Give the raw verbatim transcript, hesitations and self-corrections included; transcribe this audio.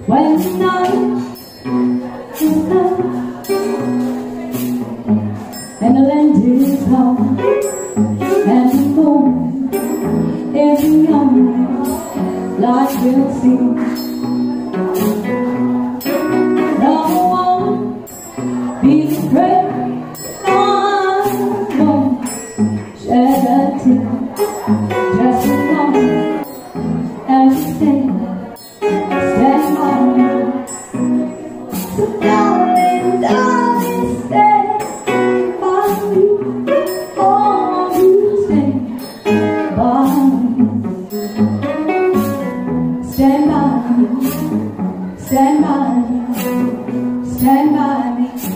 When the night is come and the land is gone and the moon is young like we'll see, no one be afraid, no one shed a tear, just as long as you stand. Stand by me, so darling, darling, stand by me. Oh, you stand by me. Stand by me, stand by me, stand by me.